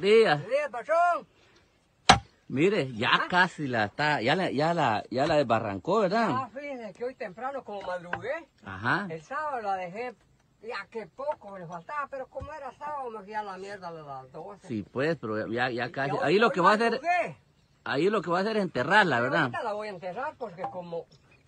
días. Buenos días, patrón. Mire, ya casi la está, ya la desbarrancó, ¿verdad? Ah, fíjese que hoy temprano, como madrugué, Ajá. el sábado la dejé, ya que poco me faltaba, pero como era sábado me fui a la mierda de las 12. Sí, pues, pero ya casi. Y Ahí lo hoy que va a hacer, madrugué. ahí lo que va a hacer es enterrarla, Pero ¿verdad? ahorita la voy a enterrar porque como...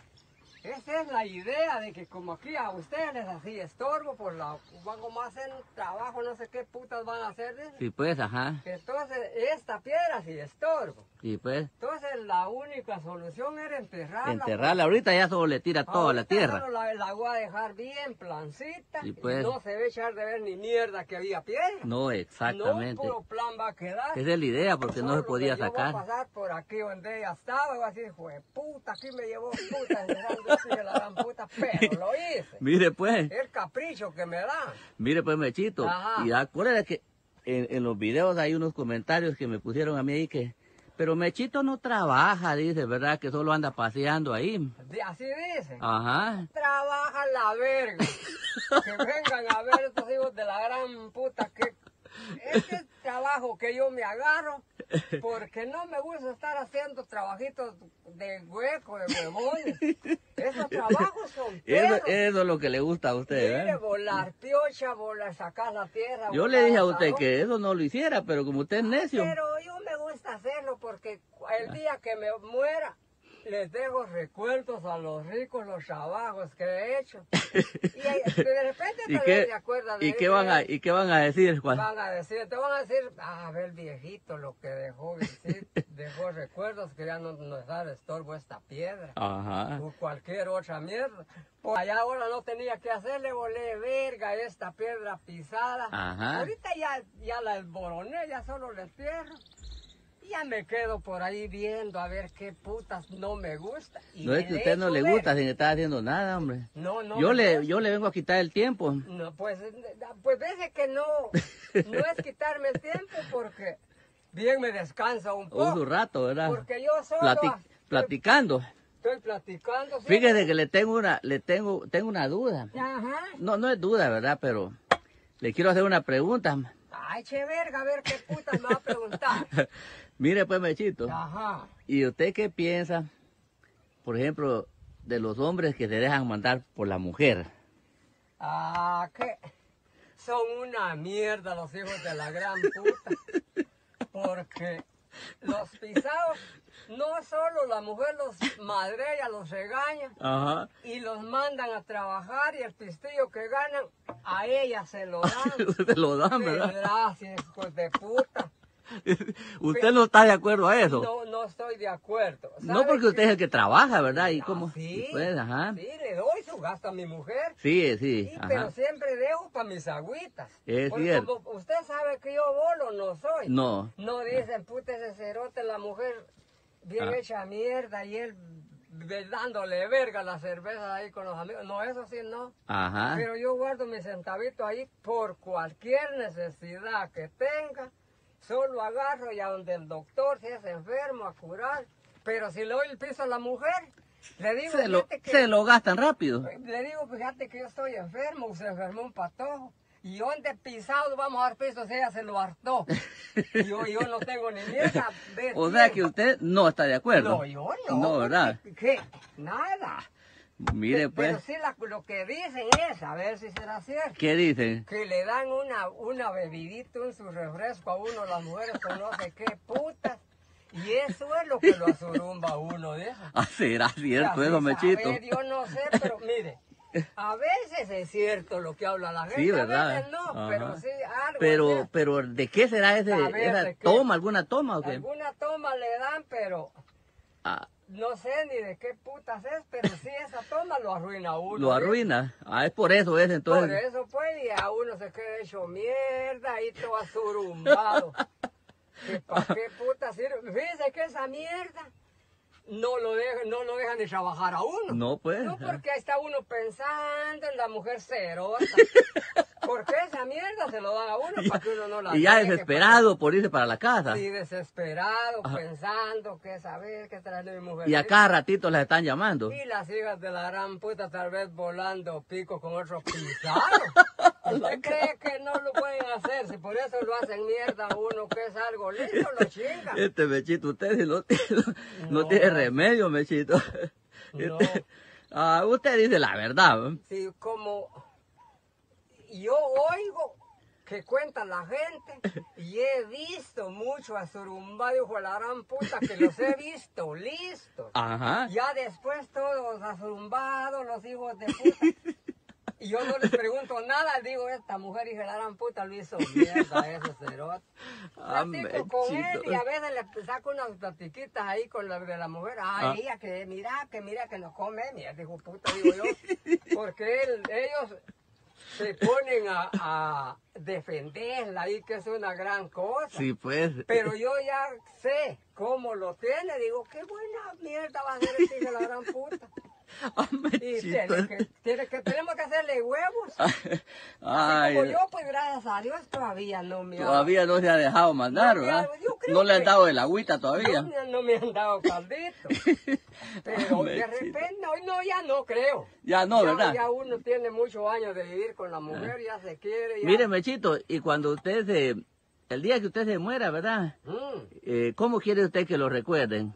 Esa es la idea de que como aquí a ustedes les hacía estorbo, por la como hacen trabajo, no sé qué putas van a hacer. ¿Sí? Sí, pues, ajá. Entonces esta piedra sí estorbo. Sí, pues. Entonces la única solución era enterrarla. Enterrarla, ahorita ya solo le tira toda la tierra. Solo la voy a dejar bien plancita Sí, y pues. no se va a echar de ver ni mierda que había piedra. No, exactamente. No, puro plan va a quedar. Esa es la idea, porque no se Solo podía que yo sacar. voy a pasar por aquí donde ella estaba y voy a decir, puta, aquí me llevó puta, enterrando así de la gran puta, pero lo hice. Mire, pues. El capricho que me dan. Mire, pues, Mechito. Ajá. Y acuérdate que en los videos hay unos comentarios que me pusieron a mí ahí que... Pero Mechito no trabaja, dice, ¿verdad? Que solo anda paseando ahí. Así dicen. Ajá. Trabaja la verga. Que vengan a ver estos hijos de la gran puta que... Este trabajo que yo me agarro, porque no me gusta estar haciendo trabajitos de hueco, de huevones. Esos trabajos son perros. Eso es lo que le gusta a usted, Mire, ¿eh? volar piocha, sacar la tierra. Yo le volar dije a asadón. usted que eso no lo hiciera, pero como usted es necio. Pero yo me gusta hacerlo porque el día que me muera, les dejo recuerdos a los ricos, los trabajos que he hecho. Y de repente ¿Y tal qué, vez se acuerdan de y qué van a, y qué van a decir, Juan? Van a decir, te van a decir, a ver viejito lo que dejó, dejó recuerdos que ya no nos da estorbo esta piedra. Ajá. O cualquier otra mierda. Por allá ahora no tenía que hacerle, volé verga esta piedra pisada. Ajá. Ahorita ya la desboroné, ya solo le entierro. Y ya me quedo por ahí viendo a ver qué putas no me gusta. Y No es que a usted no le gusta sin estar haciendo nada, hombre. No, no. Yo le vengo a quitar el tiempo. No, pues dice que no es quitarme el tiempo porque bien me descansa un poco. Un rato, ¿verdad? Porque yo solo platicando. Estoy platicando. ¿Sí? Fíjese que tengo una duda. Ajá. No es duda, ¿verdad? Pero le quiero hacer una pregunta. Ay, che verga, a ver qué putas me va a preguntar. Mire pues, Mechito. Ajá. ¿Y usted qué piensa, por ejemplo, de los hombres que se dejan mandar por la mujer? Ah, que son una mierda los hijos de la gran puta. Porque los pisados, no solo la mujer los madrea, los regaña. Ajá. Y los mandan a trabajar y el pistillo que ganan, a ella se lo dan. Se lo dan, ¿verdad? Gracias, hijos de puta. ¿Usted no está de acuerdo a eso? No estoy de acuerdo. No, porque usted es el que trabaja, ¿verdad? ¿Y cómo? Sí, Pues, ajá. sí, le doy su gasto a mi mujer. Sí, Sí, ajá. pero siempre dejo para mis agüitas. Es porque cierto. como usted sabe que yo bolo no soy. No. No dicen, puta ese cerote, la mujer bien hecha mierda y él dándole verga a la cerveza ahí con los amigos. No, eso sí no. Ajá. Pero yo guardo mis centavitos ahí por cualquier necesidad que tenga. Solo agarro y a donde el doctor, si es enfermo, a curar. Pero si le doy el piso a la mujer, le digo, se lo gastan rápido. Le digo, fíjate que yo estoy enfermo, se enfermó un patojo. Y yo ande pisado, vamos a dar piso si ella se lo hartó. Yo no tengo ni mierda. O sea que usted no está de acuerdo. No, yo no. No, ¿verdad? ¿Qué? Nada. Mire, Pero pues. sí lo que dicen es, a ver si será cierto. ¿Qué dicen? Que le dan una bebidita, su refresco a uno, las mujeres con no sé qué putas. Y eso es lo que lo azurumba a uno de eso. Ah, será cierto eso, Mechito. A ver, yo no sé, pero mire, a veces es cierto lo que habla la gente, Sí, ¿verdad? a veces no, Ajá. pero sí algo. Pero ¿de qué será esa toma? ¿Alguna toma o qué? Alguna toma le dan, pero Ah, no sé ni de qué putas es, pero sí esa toma lo arruina a uno. lo arruina. Ah, es por eso es entonces. Por eso pues, y a uno se queda hecho mierda y todo azurumbado. ¿Que ¿Para qué puta sirve? Fíjese que esa mierda no lo dejan de trabajar a uno. No, pues. No, porque ahí está uno pensando en la mujer cerota. Porque esa mierda se lo dan a uno para que uno no la Y ya deje, desesperado por irse para la casa. Sí, desesperado, pensando que saber que trae mi mujer. Y a cada ratito las están llamando. Y las hijas de la gran puta tal vez volando pico con otro pisado. ¿Usted cree que no lo pueden hacer? Si por eso lo hacen mierda a uno, que es algo lindo, lo chingan. Mechito, usted no tiene remedio, Mechito. No. Usted dice la verdad, ¿no? Sí, como yo oigo que cuenta la gente y he visto mucho a Surumbá, hijo de la gran puta, que los he visto listos. Ajá. Ya después todos asurumbados, los hijos de puta. Y yo no les pregunto nada, digo, esta mujer hija de la gran puta lo hizo mierda, ese cerote. Platico con él y a veces le saco unas platiquitas ahí con la de la mujer. Ay, ella que mira que no come, mira, dijo puta, digo yo. Porque ellos se ponen a defenderla ahí, que es una gran cosa. Sí, pues. Pero yo ya sé cómo lo tiene, digo, qué buena mierda va a ser este hijo de la gran puta. Y tenemos que hacerle huevos. Así como yo, pues gracias a Dios todavía no me ha... Todavía no se ha dejado mandar, ¿verdad? No le han dado el agüita todavía. No me han dado caldito. Pero de repente, hoy no, ya no creo. Ya no, ¿verdad? Ya uno tiene muchos años de vivir con la mujer, ya se quiere. Ya... Mire, Mechito, y cuando usted el día que usted se muera, ¿verdad? ¿Cómo quiere usted que lo recuerden?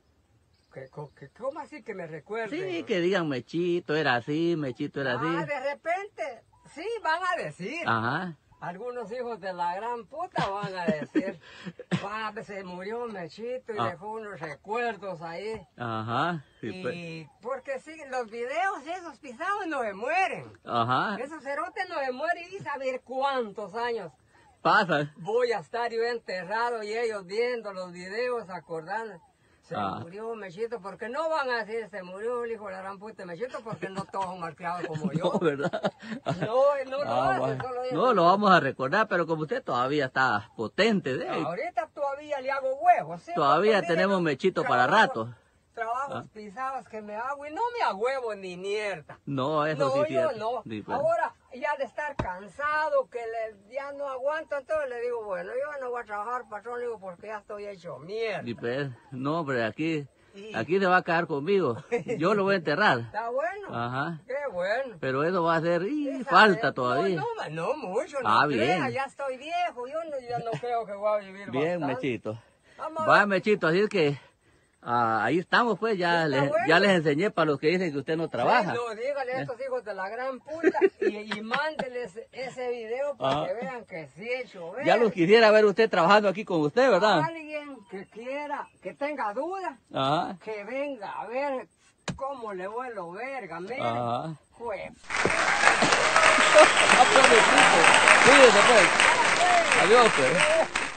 ¿Cómo así que me recuerden? Sí, que digan Mechito era así, Mechito era así. De repente, sí, van a decir. Ajá. Algunos hijos de la gran puta van a decir, se murió Mechito y dejó unos recuerdos ahí. Ajá. Sí, y porque sí, los videos esos pisados no se mueren. Ajá. Esos cerotes no se mueren y saber cuántos años pasa. Voy a estar yo enterrado y ellos viendo los videos, acordando. Se murió Mechito, porque no van a decir se murió el hijo de la gran puta Mechito, porque no todos son malcriados como yo. No, ¿verdad? No lo hacen, bueno. solo ellos. No, lo vamos a recordar, pero como usted todavía está potente, ahorita todavía le hago huevos, ¿sí? Todavía tenemos Mechito para rato. Trabajos pisados que me hago y no me agüevo ni mierda. No, eso sí es cierto. No. Sí, pues. Ahora, ya de estar cansado, que ya no aguanto, entonces le digo, bueno, yo no voy a trabajar, patrón, digo, porque ya estoy hecho mierda. Sí, pues. No, hombre, aquí se va a quedar conmigo. Yo lo voy a enterrar. Está bueno. Ajá. Qué bueno. Pero eso va a ser falta todavía. No mucho, no bien. crea, ya estoy viejo, yo no creo que voy a vivir bien, bastante. Mechito. Va, Mechito, así es que ahí estamos, pues, ya les enseñé para los que dicen que usted no trabaja. Sí, no, dígale a estos hijos de la gran puta y mándeles ese video para que vean que sí he hecho. Ya los quisiera ver usted trabajando aquí con usted, ¿verdad? Alguien que quiera, que tenga dudas, que venga a ver cómo le vuelo verga, mira. Pues. Cuídese, pues. Adiós, pues.